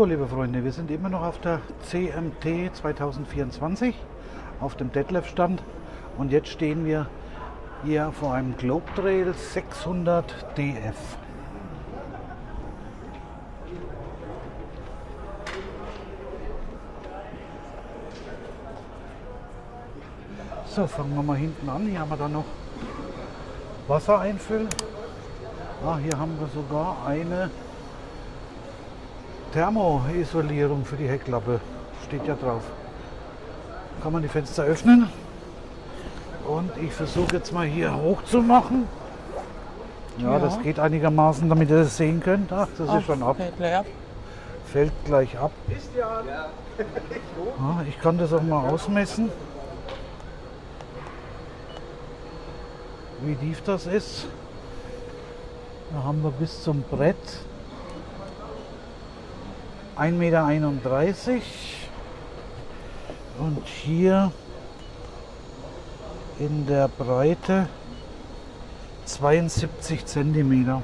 So, liebe Freunde, wir sind immer noch auf der CMT 2024 auf dem Detlef-Stand und jetzt stehen wir hier vor einem Globe Trail 600 DF. So, fangen wir mal hinten an. Hier haben wir dann noch Wasser einfüllen. Ah, hier haben wir sogar eine Thermoisolierung für die Heckklappe. Steht ja drauf. Kann man die Fenster öffnen. Und ich versuche jetzt mal hier hoch zu machen. Ja, das geht einigermaßen, damit ihr das sehen könnt. Ach, das ist schon ab. Fällt gleich ab. Fällt gleich ab. Ja, ich kann das auch mal ausmessen, wie tief das ist. Da haben wir bis zum Brett 1,31 Meter und hier in der Breite 72 Zentimeter.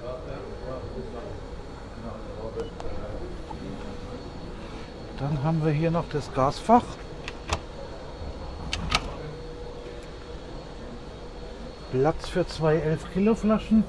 Dann haben wir hier noch das Gasfach. Platz für zwei 11 Kilo Flaschen.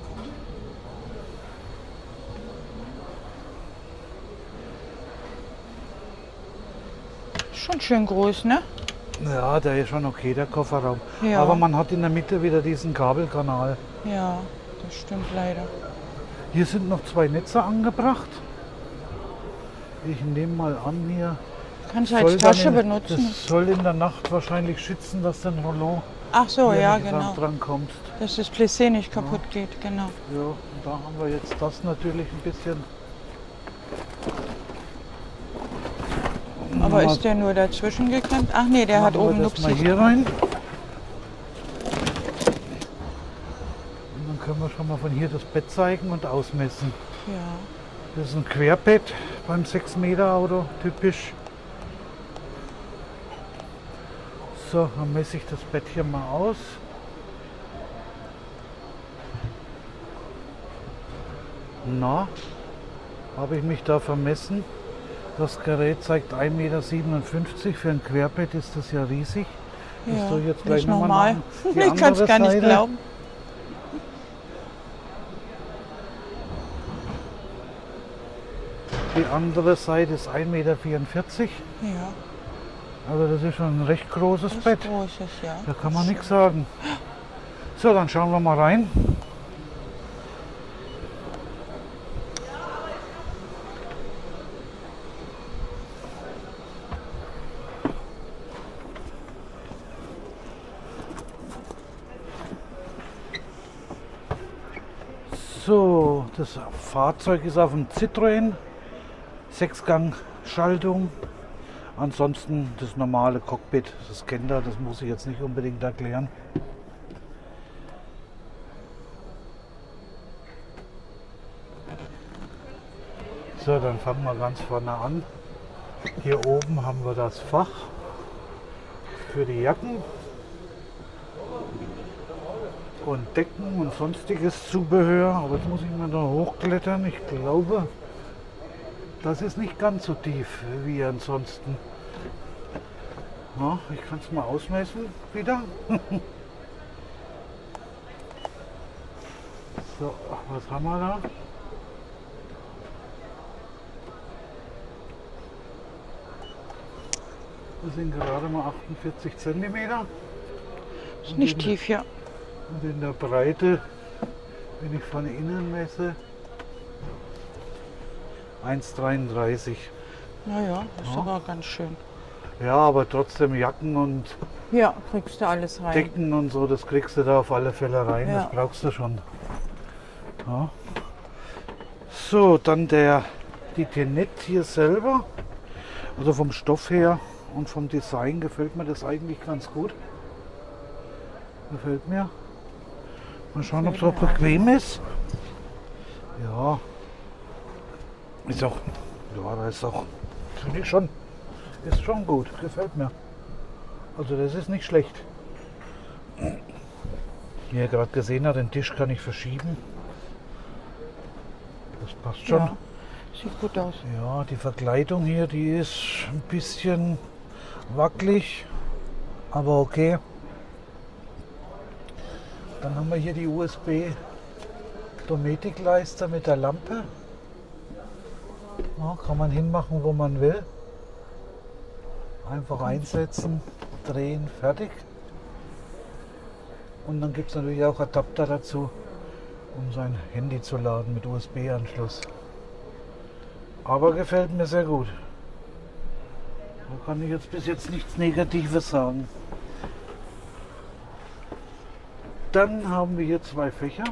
Schon schön groß, ne? Ja, der ist schon okay, der Kofferraum. Ja. Aber man hat in der Mitte wieder diesen Kabelkanal. Ja, das stimmt leider. Hier sind noch zwei Netze angebracht. Ich nehme mal an, hier Kannst du als Tasche das benutzen. soll in der Nacht wahrscheinlich schützen, dass der Rollo Ach so, hier ja, nicht genau. dran kommt. Dass das Plissé nicht kaputt geht, genau. Ja, und da haben wir jetzt das natürlich ein bisschen. Aber ist der nur dazwischen geklemmt? Ach nee, der hat Machen wir oben das mal Luxi. hier rein. Und dann können wir schon mal von hier das Bett zeigen und ausmessen. Ja. Das ist ein Querbett beim 6 Meter Auto, typisch. So, dann messe ich das Bett hier mal aus. Na, habe ich mich da vermessen? Das Gerät zeigt 1,57 Meter. Für ein Querbett ist das ja riesig. Das Ja, soll ich jetzt nicht gleich nochmal normal. machen. Die Ich kann es andere gar nicht Seite. glauben. Die andere Seite ist 1,44 Meter. Ja, Also das ist schon ein recht großes das Bett. ist großes, ja. Da kann man nichts sagen. So, dann schauen wir mal rein. So, das Fahrzeug ist auf dem Citroën, 6-Gang-Schaltung. Ansonsten das normale Cockpit, das kennt ihr, das muss ich jetzt nicht unbedingt erklären. So, dann fangen wir ganz vorne an. Hier oben haben wir das Fach für die Jacken und Decken und sonstiges Zubehör. Aber jetzt muss ich mal da hochklettern. Ich glaube, das ist nicht ganz so tief wie ansonsten. Ja, ich kann es mal ausmessen wieder. So, was haben wir da? Das sind gerade mal 48 Zentimeter. Ist nicht tief, ja. Und in der Breite, wenn ich von innen messe, 1,33. Naja, ist Ja. sogar ganz schön. Ja, aber trotzdem Jacken und Ja, kriegst du alles rein. Decken und so, das kriegst du da auf alle Fälle rein, Ja. das brauchst du schon. Ja. So, dann die Tenette hier selber, also vom Stoff her und vom Design gefällt mir das eigentlich ganz gut. Gefällt mir. Mal schauen, ob es auch bequem ist. Ja. Ist auch, ja, da ist auch, finde ich schon, ist schon gut, gefällt mir. Also das ist nicht schlecht. Wie ihr gerade gesehen habt, den Tisch kann ich verschieben. Das passt schon. Ja. Sieht gut aus. Ja, die Verkleidung hier, die ist ein bisschen wackelig, aber okay. Dann haben wir hier die USB Dometic-Leiste mit der Lampe. Ja, kann man hinmachen, wo man will. Einfach einsetzen, drehen, fertig. Und dann gibt es natürlich auch Adapter dazu, um sein Handy zu laden mit USB-Anschluss. Aber gefällt mir sehr gut. Da kann ich jetzt bis jetzt nichts Negatives sagen. Dann haben wir hier zwei Fächer.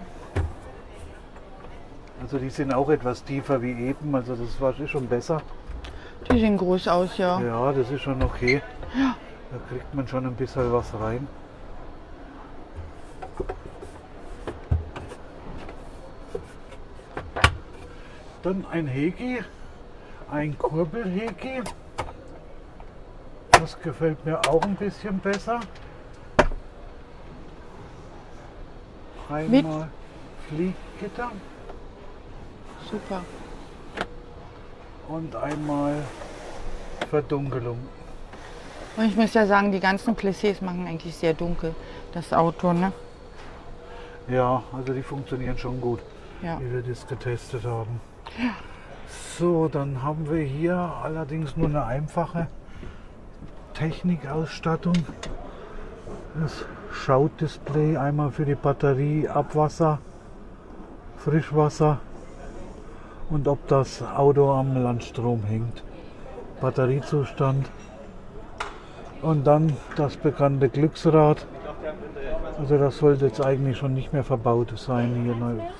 Also die sind auch etwas tiefer wie eben, also das war schon besser. Die sehen groß aus, ja. Ja, das ist schon okay. Ja. Da kriegt man schon ein bisschen was rein. Dann ein Hegi, ein Kurbelhegi. Das gefällt mir auch ein bisschen besser. Einmal Flieggitter Super. und einmal Verdunkelung. Und ich muss ja sagen, die ganzen Plissés machen eigentlich sehr dunkel, das Auto, ne? Ja, also die funktionieren schon gut, Ja. wie wir das getestet haben. So, dann haben wir hier allerdings nur eine einfache Technikausstattung. Das Schautdisplay einmal für die Batterie, Abwasser, Frischwasser und ob das Auto am Landstrom hängt. Batteriezustand. Und dann das bekannte Glücksrad. Also das sollte jetzt eigentlich schon nicht mehr verbaut sein hier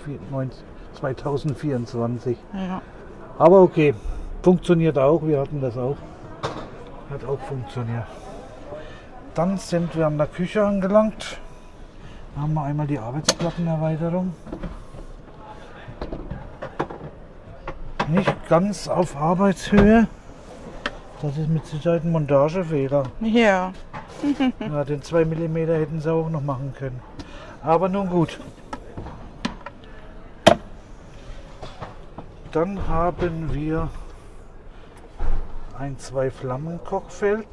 2024. Ja. Aber okay, funktioniert auch, wir hatten das auch. Hat auch funktioniert. Dann sind wir an der Küche angelangt. Da haben wir einmal die Arbeitsplattenerweiterung. Nicht ganz auf Arbeitshöhe. Das ist mit Sicherheit ein Montagefehler. Ja. Ja, den 2 mm hätten sie auch noch machen können. Aber nun gut. Dann haben wir ein 2-Flammen-Kochfeld.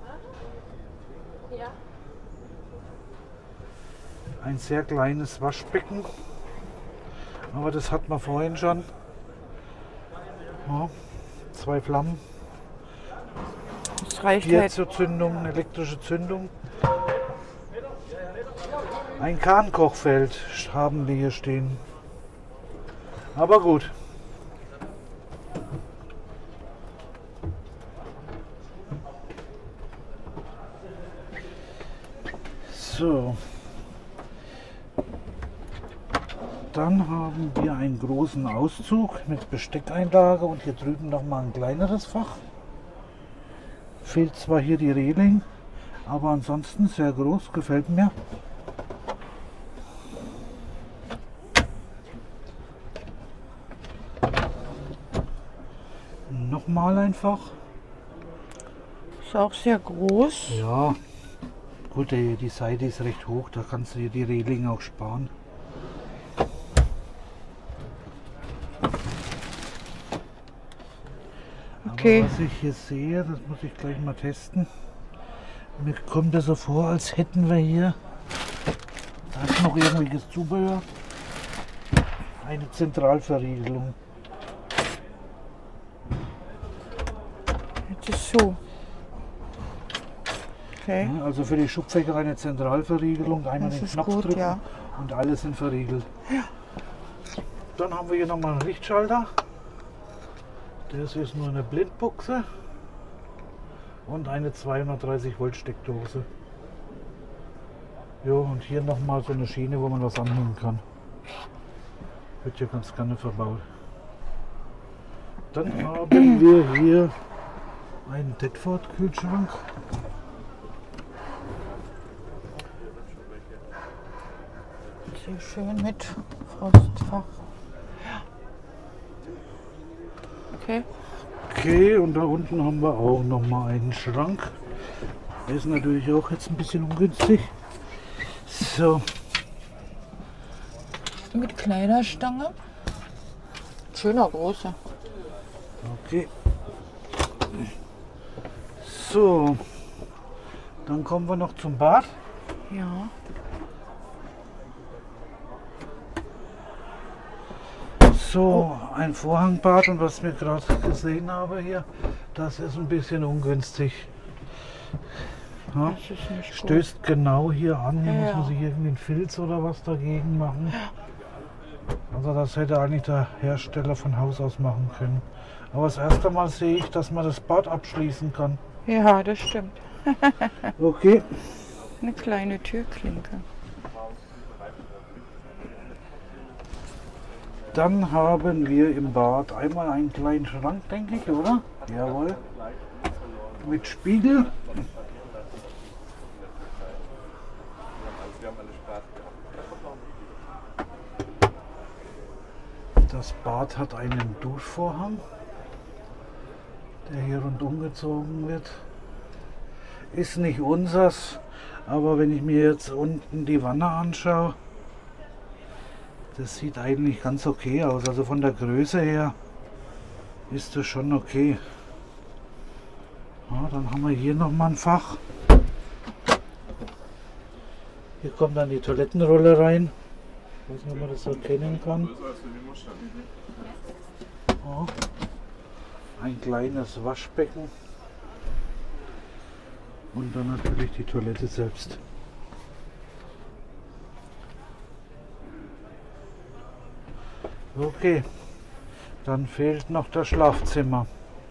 Ein sehr kleines Waschbecken. Aber das hat man vorhin schon. Ja, 2 Flammen. Das reicht Hier halt. zur Zündung, elektrische Zündung. Ein Kahnkochfeld haben wir hier stehen. Aber gut. So. Dann haben wir einen großen Auszug mit Besteckeinlage und hier drüben noch mal ein kleineres Fach. Fehlt zwar hier die Reling, aber ansonsten sehr groß, gefällt mir. Nochmal ein Fach. Ist auch sehr groß. Ja, gut, die Seite ist recht hoch, da kannst du dir die Reling auch sparen. Okay. Aber was ich hier sehe, das muss ich gleich mal testen. Mir kommt es so vor, als hätten wir hier, da ist noch irgendwelches Zubehör, eine Zentralverriegelung. Jetzt ist so. Okay. Ja, also für die Schubfächer eine Zentralverriegelung, einmal Das den ist Knopf gut, drücken ja. und alles sind verriegelt. Dann haben wir hier nochmal einen Lichtschalter. Das ist nur eine Blindbuchse und eine 230 Volt Steckdose. Ja, und hier nochmal so eine Schiene, wo man was anhängen kann. Wird hier ganz gerne verbaut. Dann haben wir hier einen Tedford Kühlschrank. Sehr schön mit Frostfach. Okay. Okay, und da unten haben wir auch noch mal einen Schrank. Der ist natürlich auch jetzt ein bisschen ungünstig. So, Mit Kleiderstange. Schöner großer. Okay. So, dann kommen wir noch zum Bad. Ja. So, ein Vorhangbad und was wir gerade gesehen habe hier, das ist ein bisschen ungünstig. Ja, Das ist nicht gut. stößt genau hier an, hier muss Ja. man sich irgendwie einen Filz oder was dagegen machen. Also das hätte eigentlich der Hersteller von Haus aus machen können. Aber das erste Mal sehe ich, dass man das Bad abschließen kann. Ja, das stimmt. Okay. Eine kleine Türklinke. Dann haben wir im Bad einmal einen kleinen Schrank, denke ich, oder? Jawohl. Mit Spiegel. Das Bad hat einen Duschvorhang, der hier rundum gezogen wird. Ist nicht unsers, aber wenn ich mir jetzt unten die Wanne anschaue, das sieht eigentlich ganz okay aus. Also von der Größe her ist das schon okay. Ja, dann haben wir hier nochmal ein Fach. Hier kommt dann die Toilettenrolle rein. Ich weiß nicht, ob man das erkennen kann. Ja. Ein kleines Waschbecken. Und dann natürlich die Toilette selbst. Okay, dann fehlt noch das Schlafzimmer.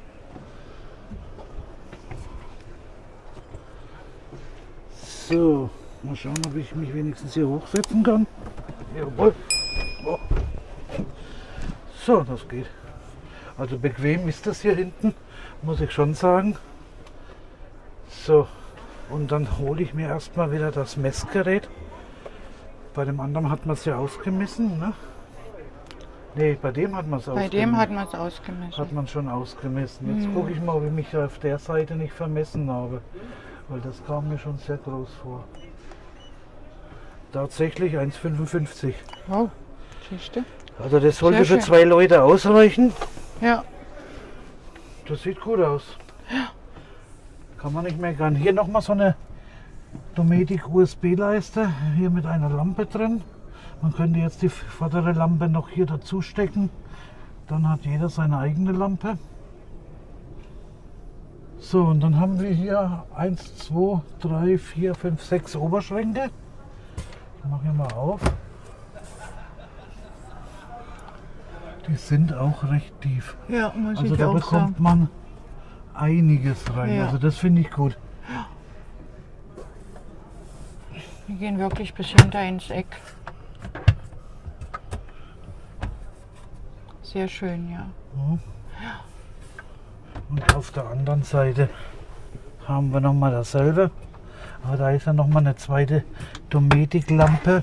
So, mal schauen, ob ich mich wenigstens hier hochsetzen kann. Jawohl. Oh. So, das geht. Also bequem ist das hier hinten, muss ich schon sagen. So, und dann hole ich mir erstmal wieder das Messgerät. Bei dem anderen hat man es ja ausgemessen, ne? Ne, bei dem hat man es ausgemessen. Bei dem hat man es ausgemessen. Hat man schon ausgemessen. Jetzt gucke ich mal, ob ich mich auf der Seite nicht vermessen habe. Weil das kam mir schon sehr groß vor. Tatsächlich 1,55. Wow, siehst du? Also das sollte Sehr für schön. 2 Leute ausreichen. Ja. Das sieht gut aus. Kann man nicht meckern. Hier nochmal so eine Dometic USB-Leiste. Hier mit einer Lampe drin. Man könnte jetzt die vordere Lampe noch hier dazu stecken. Dann hat jeder seine eigene Lampe. So, und dann haben wir hier 1, 2, 3, 4, 5, 6 Oberschränke. Ich mache hier mal auf. Die sind auch recht tief. Ja, muss Also ich da auch bekommt sagen. man einiges rein. Ja. Also das finde ich gut. Wir gehen wirklich bis hinter ins Eck. Sehr schön, ja. Und auf der anderen Seite haben wir nochmal dasselbe. Aber da ist ja nochmal eine zweite Dometic-Lampe.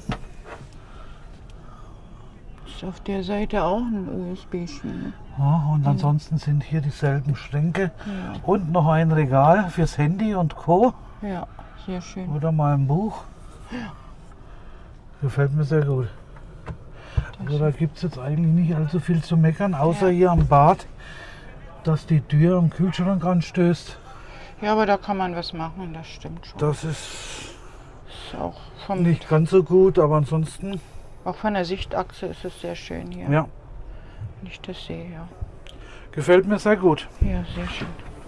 Ist auf der Seite auch ein USB-Schiene. Ja, und ansonsten sind hier dieselben Schränke. Ja. Und noch ein Regal fürs Handy und Co. Ja, sehr schön. Oder mal ein Buch. Gefällt mir sehr gut. Also da gibt es jetzt eigentlich nicht allzu viel zu meckern, außer Ja. hier am Bad, dass die Tür am Kühlschrank anstößt. Ja, aber da kann man was machen, das stimmt schon. Das ist Ist auch, vom, nicht ganz so gut, aber ansonsten, auch von der Sichtachse ist es sehr schön hier. ja, Wenn ich das sehe, ja. gefällt mir sehr gut. Ja, sehr schön.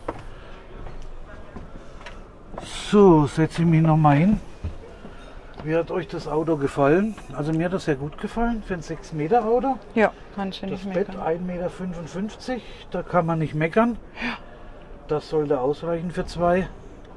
So, setze ich mich nochmal hin. Wie hat euch das Auto gefallen? Also mir hat das sehr gut gefallen für ein 6 Meter Auto. Ja, kannst du Das nicht Bett meckern. 1,55 Meter, da kann man nicht meckern. Das sollte ausreichen für 2.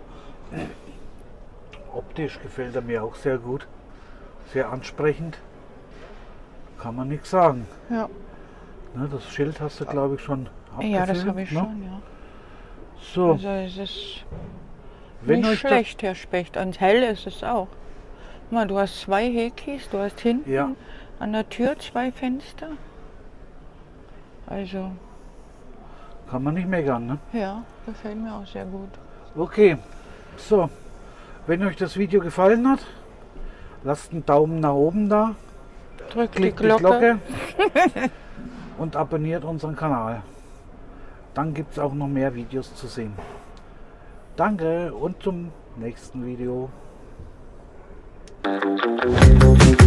Optisch gefällt er mir auch sehr gut. Sehr ansprechend. Kann man nichts sagen. Ja. Ne, das Schild hast du, glaube ich, schon abgefilmt. Ja, das habe ich ne? schon, ja. So, Also es ist wenn nicht euch das, schlecht, Herr Specht. Und hell ist es auch. Guck mal, du hast 2 Häkis, du hast hinten Ja. an der Tür 2 Fenster. Also, kann man nicht meckern. Ne? ja, gefällt mir auch sehr gut. Okay, so, wenn euch das Video gefallen hat, lasst einen Daumen nach oben da, Drück die klickt Glocke. und abonniert unseren Kanal. dann gibt es auch noch mehr Videos zu sehen. Danke und zum nächsten Video.